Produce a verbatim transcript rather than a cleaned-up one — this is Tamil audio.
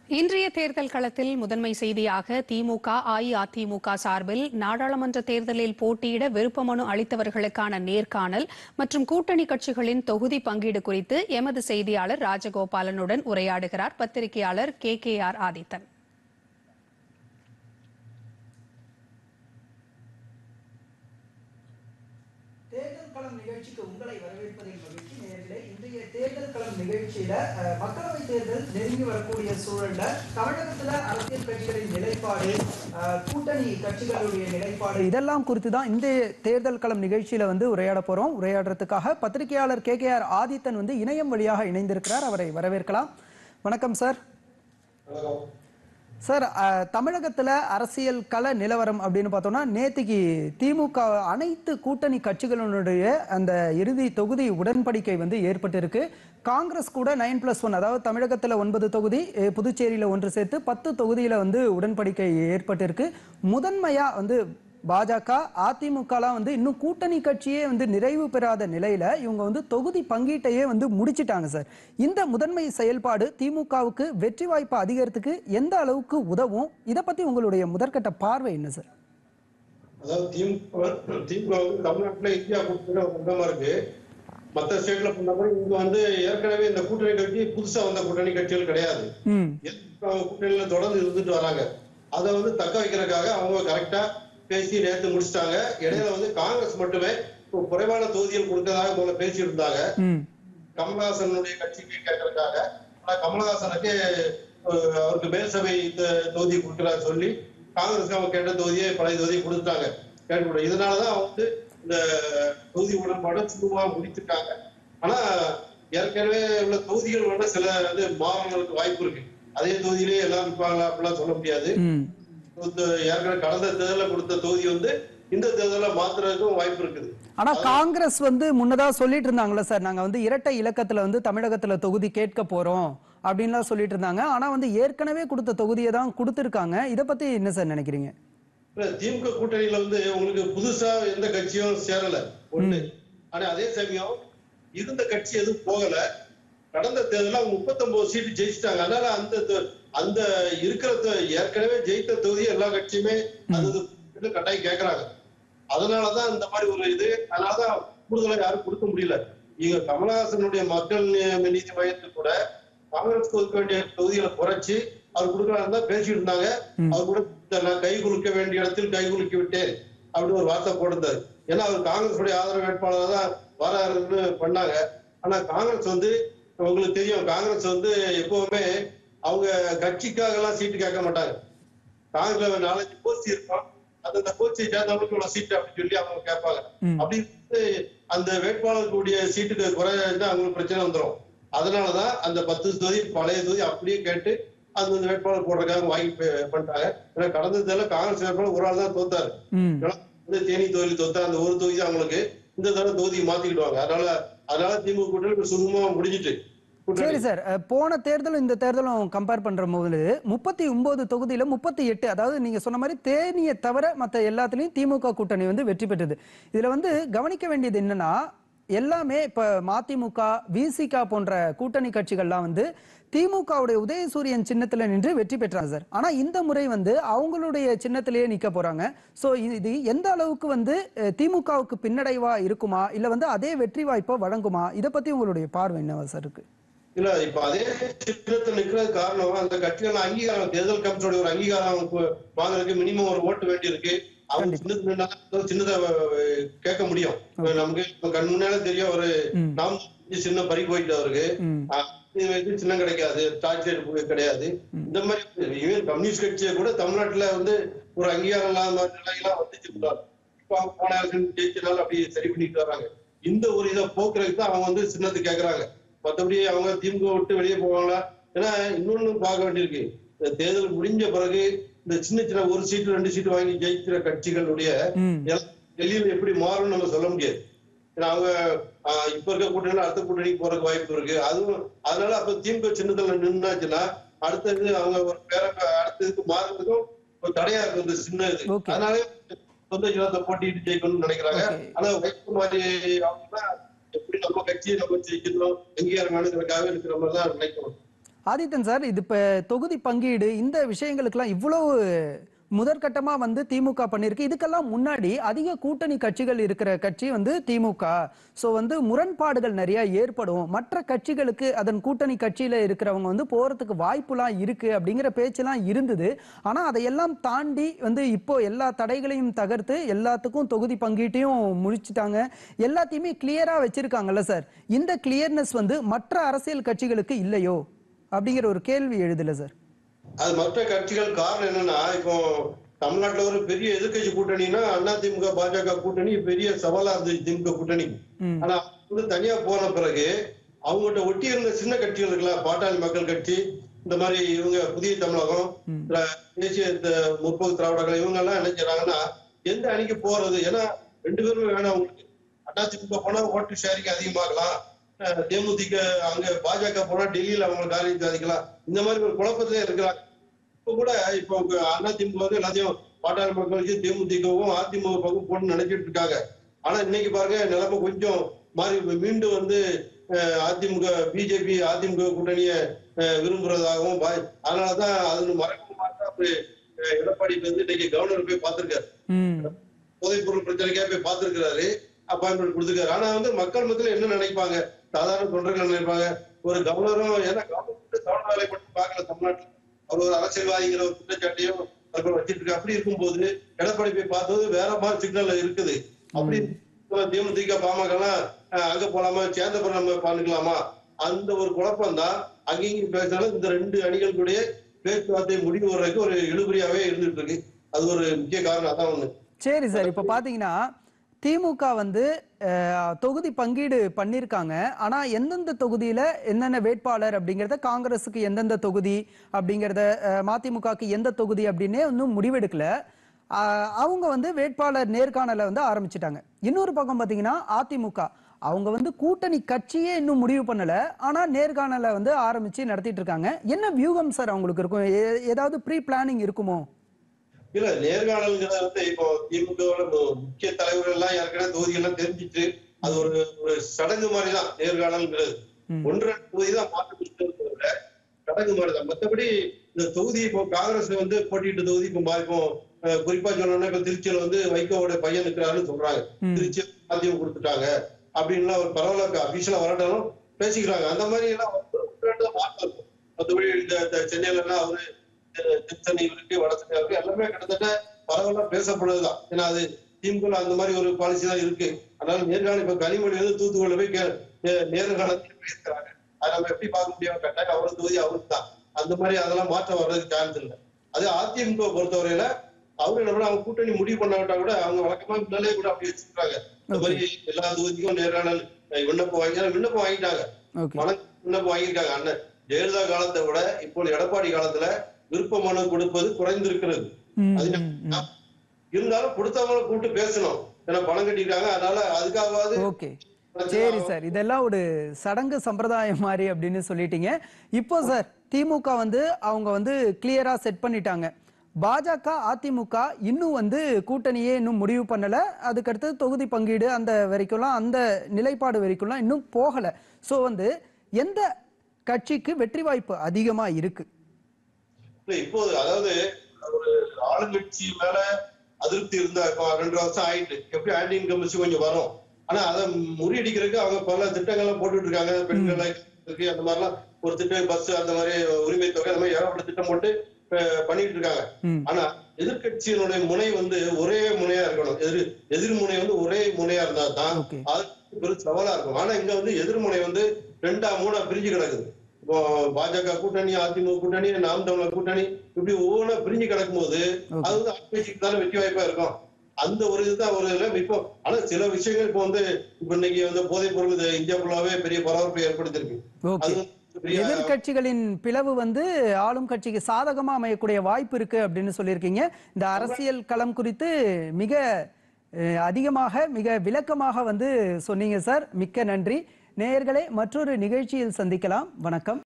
இன்றைய தேர்தல் களத்தில் முதன்மை செய்தியாக திமுக அஇஅதிமுக சார்பில் நாடாளுமன்ற தேர்தலில் போட்டியிட விருப்ப மனு அளித்தவர்களுக்கான நேர்காணல் மற்றும் கூட்டணி கட்சிகளின் தொகுதி பங்கீடு குறித்து எமது செய்தியாளர் ராஜகோபாலனுடன் உரையாடுகிறார் பத்திரிகையாளர் கே கே ஆர் ஆதித்தன். தேர்தல் களம் நிகழ்ச்சிக்கு உங்களை வரவேற்பதில் மகிழ்ச்சி. நேயர்களே, இன்றைய தேர்தல் களம் நிகழ்ச்சியில மக்களவை தேர்தல் நெருங்கி வரக்கூடிய சூழல்ல தமிழகத்துல அரசியல் கட்சிகளின் நிலைப்பாடு, கூட்டணி கட்சிகளுடைய நிலைப்பாடு இதெல்லாம் குறித்து தான் இந்த தேர்தல் களம் நிகழ்ச்சியில வந்து உரையாட போறோம். உரையாடுறதுக்காக பத்திரிகையாளர் கே கே ஆர் ஆதித்தன் வந்து இணையம் வழியாக இணைந்திருக்கிறார். அவரை வரவேற்கலாம். வணக்கம் சார். சார், தமிழகத்தில் அரசியல் கள நிலவரம் அப்படின்னு பார்த்தோம்னா நேற்றுக்கு திமுக அனைத்து கூட்டணி கட்சிகளுடைய அந்த இறுதி தொகுதி உடன்படிக்கை வந்து ஏற்பட்டிருக்கு. காங்கிரஸ் கூட நைன் பிளஸ் ஒன் அதாவது தமிழகத்தில் ஒன்பது தொகுதி, புதுச்சேரியில் ஒன்று சேர்த்து பத்து தொகுதியில் வந்து உடன்படிக்கை ஏற்பட்டிருக்கு. முதன்மையாக வந்து பாஜக அதிமுகலாம் வந்து இன்னும் கூட்டணி கட்சியே வந்து நிறைவு பெறாத நிலையில இவங்க வந்து தொகுதி பங்கீட்டையே வந்து முடிச்சிட்டாங்க சார். இந்த முதன்மை செயல்பாடு திமுகவுக்கு வெற்றி வாய்ப்பு அதிகரித்துக்கு எந்த அளவுக்கு உதவும்? இதை பத்தி உங்களுடைய முதற்கட்ட பார்வை என்ன சார்? அதாவது திமுக திமுக தமிழ்நாட்டில் இந்தியா கூட்டணி சொந்தமா இருக்கு. மற்ற ஸ்டேட்ல பண்ண மாதிரி இங்க வந்து ஏற்கனவே இந்த கூட்டணி கட்சி புதுசா வந்த கூட்டணி கட்சிகள் கிடையாது. கூட்டணியில தொடர்ந்து இருந்துட்டு வராங்க. அதை வந்து தக்க வைக்கிறதுக்காக அவங்க கரெக்டா பேசி நேற்று முடிச்சிட்டாங்க. இடையில வந்து காங்கிரஸ் மட்டுமே குறைவான தொகுதிகள் கொடுத்ததாக போல பேசி இருந்தாங்க கமலஹாசனுடைய கட்சிக்கு கேட்கறதுக்காக. ஆனா கமலஹாசனுக்கு அவருக்கு மேல் சபை தொகுதி கொடுக்கிறாரு சொல்லி காங்கிரஸ்க்கு அவங்க கேட்ட தொகுதியை பழைய தொகுதியை கொடுத்துட்டாங்க கேட்க. இதனாலதான் அவங்க வந்து இந்த தொகுதி உடன்பாடு சுருவா முடிச்சிருக்காங்க. ஆனா ஏற்கனவே உள்ள தொகுதிகள் வந்து சில வந்து மாறுவதற்கு வாய்ப்பு இருக்கு. அதே தொகுதியிலே எல்லாம் இருப்பாங்களா அப்படிலாம் சொல்ல முடியாது. ஏற்கனவே கடந்த தேர்தலில் கொடுத்த தொகுதி வந்து இந்த தேர்தலில் மாத்துறதுக்கும் வாய்ப்பு இருக்குது. ஆனா காங்கிரஸ் வந்து முன்னதா சொல்லிட்டு இருந்தாங்களா சார், நாங்க வந்து இரட்டை இலக்கத்துல வந்து தமிழகத்துல தொகுதி கேட்க போறோம் அப்படின்லாம் சொல்லிட்டு இருந்தாங்க. ஆனா வந்து ஏற்கனவே கொடுத்த தொகுதியை தான் கொடுத்திருக்காங்க. இதை பத்தி என்ன சார் நினைக்கிறீங்க? திமுக கூட்டணியில வந்து உங்களுக்கு புதுசா எந்த கட்சியும் சேரல ஒண்ணு. ஆனா அதே சமயம் இருந்த கட்சி எதுவும் போகல. கடந்த தேர்தலில் முப்பத்தி ஒன்பது சீட்டு ஜெயிச்சிட்டாங்க. அதனால அந்த அந்த இருக்கிற ஏற்கனவே ஜெயித்த தொகுதி எல்லா கட்சியுமே அது கட்டாயம் கேட்கறாங்க. அதனாலதான் இந்த மாதிரி ஒரு இது. அதனாலதான் கூடுதலா யாரும் கொடுக்க முடியல. இங்க கமலஹாசனுடைய மக்கள் நீதி மையத்துக்கு கூட காங்கிரஸ் ஒதுக்க வேண்டிய தொகுதிகளை குறைச்சு அவர் கொடுக்கறாருன்னு தான் பேசிட்டு இருந்தாங்க. அவர் கூட நான் கை குலுக்க வேண்டிய இடத்தில் கை குலுக்கி விட்டேன் அப்படின்னு ஒரு வார்த்தை போட்டிருந்தாரு. ஏன்னா அவர் காங்கிரஸுடைய ஆதரவு வேட்பாளர் தான் வராருன்னு பண்ணாங்க. ஆனா காங்கிரஸ் வந்து உங்களுக்கு தெரியும், காங்கிரஸ் வந்து எப்பவுமே அவங்க கட்சிக்காக எல்லாம் சீட்டு கேட்க மாட்டாங்க. காங்கிரஸ் நாலஞ்சு கோஷ்டி இருக்கும், அந்த கோஷ்டியை சேர்ந்தவங்களுக்கு இவ்வளவு சீட்டு அப்படின்னு சொல்லி அவங்க கேட்பாங்க. அப்படி அந்த வேட்பாளர்களுடைய சீட்டுக்கு குறைஞ்சா அவங்களுக்கு பிரச்சனை வந்துடும். அதனாலதான் அந்த பத்து தொகுதி பழைய தொகுதி அப்படியே கேட்டு அந்த வேட்பாளர் போடுறதுக்காக வாங்கி பண்ணிட்டாங்க. ஏன்னா கடந்த தேர்தல காங்கிரஸ் வேட்பாளர் ஒரு ஆள் தான் தோத்தாரு. தேனி தொகுதி தோத்தா அந்த ஒரு தொகுதி அவங்களுக்கு இந்த தடவை தொகுதியை மாத்திக்கிடுவாங்க. அதனால அதனால திமுக கூட்டணி சுமூகமா முடிஞ்சிட்டு. சரி சார், போன தேர்தலும் இந்த தேர்தலும் கம்பேர் பண்ற போது முப்பத்தி ஒன்பது தொகுதியில முப்பத்தி எட்டு அதாவது நீங்க சொன்ன மாதிரி தேனியை தவிர மற்ற எல்லாத்துலயும் திமுக கூட்டணி வந்து வெற்றி பெற்றது. இதுல வந்து கவனிக்க வேண்டியது என்னன்னா எல்லாமே இப்ப மதிமுக விசிக போன்ற கூட்டணி கட்சிகள்லாம் வந்து திமுகவுடைய உதயசூரியன் சின்னத்துல நின்று வெற்றி பெற்றாங்க சார். ஆனா இந்த முறை வந்து அவங்களுடைய சின்னத்திலேயே நிக்க போறாங்க. சோ இது எந்த அளவுக்கு வந்து திமுகவுக்கு பின்னடைவா இருக்குமா இல்ல வந்து அதே வெற்றி வாய்ப்பை வழங்குமா? இதை பத்தி உங்களுடைய பார்வை என்னவா சார் இருக்கு? இல்ல இப்ப அதே சின்னத்தில் நிக்கிறது காரணம் அந்த கட்சிகள் அங்கீகாரம், தேர்தல் கமிஷனுடைய ஒரு அங்கீகாரம் வாங்குறதுக்கு மினிமம் ஒரு ஓட்டு வேண்டி இருக்கு. அவங்க சின்னது சின்னதை கேட்க முடியும். நமக்கு கண் முன்னால தெரியும் ஒரு நாம் சின்ன பறி போயிட்டு அவருக்கு சின்னம் கிடைக்காது, டார்ச் கிடையாது. இந்த மாதிரி ஈவன் கம்யூனிஸ்ட் கட்சியை கூட தமிழ்நாட்டுல வந்து ஒரு அங்கீகாரம் இல்லாத நிலையெல்லாம் வந்துச்சு. இப்ப அவங்க போன ஜெயிச்சனால அப்படி சரி பண்ணிட்டு வராங்க. இந்த ஒரு இதை போக்குறதுக்கு தான் அவங்க வந்து சின்னத்தை கேட்கறாங்க. மற்றபடி அவங்க திமுக விட்டு வெளியே போவாங்களா? ஏன்னா இன்னொன்னு பார்க்க வேண்டியிருக்கு. தேர்தல் முடிஞ்ச பிறகு இந்த சின்ன சின்ன ஒரு சீட்டு ரெண்டு சீட்டு வாங்கி ஜெயிக்கிற கட்சிகளுடைய டெல்லியில் எப்படி மாறும் நம்ம சொல்ல முடியாது. ஏன்னா அவங்க இப்ப இருக்க கூட்டணி அடுத்த கூட்டணிக்கு போறதுக்கு வாய்ப்பு இருக்கு. அதுவும் அதனால அப்ப திமுக சின்னத்துல நின்னாச்சுன்னா அடுத்தது அவங்க ஒரு பேர அடுத்ததுக்கு மாறுறதுக்கும் ஒரு தடையா இருக்கு இந்த சின்ன இது. அதனால சொந்த சின்னத்தை போட்டிட்டு ஜெயிக்கணும்னு நினைக்கிறாங்க. ஆனா வைப்பு மாதிரி அவங்க எப்படி நம்ம கட்சியை நம்ம ஜெயிக்கணும் அங்கீகாரம் வேணுங்கிறதுக்காக இருக்கிற மாதிரி தான் நினைக்கணும். ஆதித்தன் சார், இது இப்ப தொகுதி பங்கீடு இந்த விஷயங்களுக்கெல்லாம் இவ்வளவு முதற்கட்டமா வந்து திமுக பண்ணிருக்கு. இதுக்கெல்லாம் முன்னாடி அதிக கூட்டணி கட்சிகள் இருக்கிற கட்சி வந்து திமுக. சோ வந்து முரண்பாடுகள் நிறைய ஏற்படும். மற்ற கட்சிகளுக்கு அதன் கூட்டணி கட்சியில இருக்கிறவங்க வந்து போறதுக்கு வாய்ப்புலாம் இருக்கு அப்படிங்கிற பேச்செல்லாம் இருந்தது. ஆனா அதையெல்லாம் தாண்டி வந்து இப்போ எல்லா தடைகளையும் தகர்த்து எல்லாத்துக்கும் தொகுதி பங்கீட்டையும் முடிச்சிட்டாங்க. எல்லாத்தையுமே கிளியரா வச்சிருக்காங்கல்ல சார். இந்த கிளியர்னஸ் வந்து மற்ற அரசியல் கட்சிகளுக்கு இல்லையோ அப்படிங்கிற ஒரு கேள்வி எழுதுல சார். அது மற்ற கட்சிகள் காரணம் என்னன்னா, இப்போ தமிழ்நாட்டுல ஒரு பெரிய எதிர்கட்சி கூட்டணினா அதிமுக பாஜக கூட்டணி பெரிய சவாலா இருந்துச்சு திமுக கூட்டணி. ஆனா வந்து தனியா போன பிறகு அவங்ககிட்ட ஒட்டி இருந்த சின்ன கட்சிகள் இருக்கலாம், பாட்டாளி மக்கள் கட்சி, இந்த மாதிரி இவங்க புதிய தமிழகம், தேசிய முற்போக்கு திராவிடர்கள், இவங்க எல்லாம் என்ன செய்றாங்கன்னா எந்த அணிக்கு போறது, ஏன்னா ரெண்டு பேருமே வேணாம் அவங்களுக்கு. அதிமுக போனா ஓட்டு ஷேரிங் அதிகமாகலாம், தேமுதிக அங்க பாஜக போனா டெல்லியில அவங்க காரியம் சாதிக்கலாம், இந்த மாதிரி ஒரு குழப்பத்திலே இருக்கிறாங்க. இப்ப கூட இப்போ அதிமுக வந்து எல்லாத்தையும் பாட்டாளி மக்களுக்கு தேமுதிகவும் அதிமுகவும் போட்டு நினைச்சிட்டு இருக்காங்க. ஆனா இன்னைக்கு பாருங்க நிலைமை கொஞ்சம் மாறி மீண்டும் வந்து அதிமுக பிஜேபி அதிமுக கூட்டணியை விரும்புறதாகவும், அதனாலதான் அது மறைமுகமாக எடப்பாடி வந்து இன்னைக்கு கவர்னர் போய் பார்த்திருக்காரு, போதைப் பொருள் பிரச்சனைக்காக போய் பார்த்திருக்கிறாரு, அப்பாயின்மெண்ட் கொடுத்துருக்காரு. ஆனா வந்து மக்கள் மத்தியில என்ன நினைப்பாங்க, சாதாரண தொண்டர்கள் நினைப்பாங்க, ஒரு கவர்னரும், ஏன்னா கவர்னர் கவர்னர் வேலை மட்டும் பார்க்கல தமிழ்நாட்டுல, அவர் ஒரு அரசியல்வாதிங்கிற ஒரு குற்றச்சாட்டையும் வச்சிட்டு இருக்கு. அப்படி இருக்கும்போது எடப்பாடி போய் பார்த்தது வேற மாதிரி சிக்னல் இருக்குது. அப்படி தேமுதிக பாமக எல்லாம் அங்க போலாமா, சேர்ந்தபுரம் நம்ம பண்ணிக்கலாமா, அந்த ஒரு குழப்பம் தான் அங்கேயும் பேசினாலும் இந்த ரெண்டு அணிகளுடைய பேச்சுவார்த்தை முடிவு வர்றதுக்கு ஒரு இழுபறியாவே இருந்துட்டு இருக்கு. அது ஒரு முக்கிய காரணம். அதான் ஒண்ணு. சரி சார், இப்ப பாத்தீங்கன்னா திமுக வந்து தொகுதி பங்கீடு பண்ணிருக்காங்க. ஆனா எந்தெந்த தொகுதியில என்னென்ன வேட்பாளர் அப்படிங்கறத, காங்கிரஸுக்கு எந்தெந்த தொகுதி அப்படிங்கறத, மதிமுகக்கு எந்த தொகுதி அப்படின்னு இன்னும் முடிவெடுக்கல. அவங்க வந்து வேட்பாளர் நேர்காணலை வந்து ஆரம்பிச்சிட்டாங்க. இன்னொரு பக்கம் பாத்தீங்கன்னா அதிமுக அவங்க வந்து கூட்டணி கட்சியே இன்னும் முடிவு பண்ணல, ஆனா நேர்காணலை வந்து ஆரம்பிச்சு நடத்திட்டு இருக்காங்க. என்ன வியூகம் சார் அவங்களுக்கு இருக்கும்? ஏதாவது ப்ரீ பிளானிங் இருக்குமோ? இல்ல, நேர்காணல்ங்கிறத வந்து இப்போ திமுக முக்கிய தலைவர்கள் எல்லாம் ஏற்கனவே தொகுதிகள்லாம் தெரிஞ்சிட்டு அது ஒரு ஒரு சடங்கு மாதிரிதான் நேர்காணல்ங்கிறது. ஒன்று ரெண்டு தொகுதி தான் மாற்று சடங்கு மாதிரிதான். மற்றபடி இந்த தொகுதி இப்போ காங்கிரஸ் வந்து போட்டியிட்ட தொகுதி இப்போ இப்போ குறிப்பா சொன்னோம்னா இப்ப திருச்சியில வந்து வைகோவோட பையன் இருக்கிறாருன்னு சொல்றாங்க. திருச்சி சாத்தியம் கொடுத்துட்டாங்க அப்படின்லாம் ஒரு பரவாயில்ல அபிஷியலா வரட்டாலும் பேசிக்கிறாங்க. அந்த மாதிரி எல்லாம் மாற்றம் இருக்கும். மற்றபடி இந்த சென்னையில எல்லாம் அவரு தென்சென்னை இருக்கு, வட சென்னை இருக்கு, எல்லாமே கிட்டத்தட்ட பரவாயில்ல பேசப்படுறதுதான். ஏன்னா அது திமுக அந்த மாதிரி ஒரு பாலிசி தான் இருக்கு. அதனால நேர்காணல் இப்ப கனிமொழி வந்து தூத்துக்குள்ள போய் நேர்காணத்தில் பேசுறாங்க. அதை நம்ம எப்படி பார்க்க முடியும்? கட்டாயம் அவரு தொகுதி அவருக்கு தான். அந்த மாதிரி அதெல்லாம் மாற்றம் வர்றதுக்கு சான்ஸ் இல்லை. அது அதிமுக பொறுத்தவரையில அவங்க என்ன அவங்க கூட்டணி முடிவு பண்ணாவிட்டா கூட அவங்க வழக்கமா முன்னாலே கூட அப்படி வச்சிருக்காங்க. இந்த மாதிரி எல்லா தொகுதிக்கும் நேர்காணல் விண்ணப்பம் வாங்கி விண்ணப்பம் வாங்கிட்டாங்க, விண்ணப்பம் வாங்கியிருக்காங்க. அண்ணன் ஜெயலலிதா காலத்தை விட இப்போ எடப்பாடி காலத்துல விருப்ப மனு கொடுப்பது குறைந்திருக்கிறது. இருந்தாலும் கொடுத்தவங்களை கூப்பிட்டு பேசணும், ஏன்னா பணம் கட்டிருக்காங்க. அதனால அதுக்காகவாது. ஓகே, சரி சார், இதெல்லாம் ஒரு சடங்கு சம்பிரதாயம் மாதிரி அப்படின்னு சொல்லிட்டீங்க. இப்போ சார் திமுக வந்து அவங்க வந்து கிளியரா செட் பண்ணிட்டாங்க. பாஜக அதிமுக இன்னும் வந்து கூட்டணியே இன்னும் முடிவு பண்ணல. அதுக்கடுத்து தொகுதி பங்கீடு அந்த வரைக்கும்லாம், அந்த நிலைப்பாடு வரைக்கும்லாம் இன்னும் போகல. சோ வந்து எந்த கட்சிக்கு வெற்றி வாய்ப்பு அதிகமா இருக்கு? இப்போது அதாவது ஒரு ஆளுங்கட்சி மேல அதிருப்தி இருந்தா இப்போ ரெண்டு வருஷம் ஆயிட்டு எப்படி ஆன்டி இன்கம்பன்சி கொஞ்சம் வரும். ஆனா அதை முறியடிக்கிறதுக்கு அவங்க பல திட்டங்கள்லாம் போட்டுட்டு இருக்காங்க. பெண்களை இருக்கு, அந்த மாதிரிலாம் ஒரு திட்டம், பஸ், அந்த மாதிரி உரிமை தொகை, அந்த மாதிரி ஏகப்பட்ட திட்டம் போட்டு பண்ணிட்டு இருக்காங்க. ஆனா எதிர்கட்சியினுடைய முனை வந்து ஒரே முனையா இருக்கணும். எதிர் எதிர்முனை வந்து ஒரே முனையா இருந்தா தான் அது பெரும் சவாலா இருக்கும். ஆனா இங்க வந்து எதிர்முனை வந்து ரெண்டா மூணா பிரிஞ்சு கிடக்குது. இப்போ பாஜக கூட்டணி, அதிமுக கூட்டணி, நாம் தமிழர் கூட்டணி, இப்படி ஒவ்வொன்றா பிரிஞ்சு கிடக்கும் போது அது வந்து ஆட்சிக்கு தானே வெற்றி வாய்ப்பா இருக்கும். அந்த ஒரு இதுதான் ஒரு இதுல இப்போ. ஆனா சில விஷயங்கள் இப்போ வந்து இப்ப இன்னைக்கு வந்து போதைப் பொருள் இந்தியா ஃபுல்லாவே பெரிய பரபரப்பை ஏற்படுத்தியிருக்கு. எதிர்கட்சிகளின் பிளவு வந்து ஆளும் கட்சிக்கு சாதகமா அமையக்கூடிய வாய்ப்பு இருக்கு அப்படின்னு சொல்லியிருக்கீங்க. இந்த அரசியல் களம் குறித்து மிக அதிகமாக மிக விளக்கமாக வந்து சொன்னீங்க சார். மிக்க நன்றி. நேயர்களே, மற்றொரு நிகழ்ச்சியில் சந்திக்கலாம். வணக்கம்.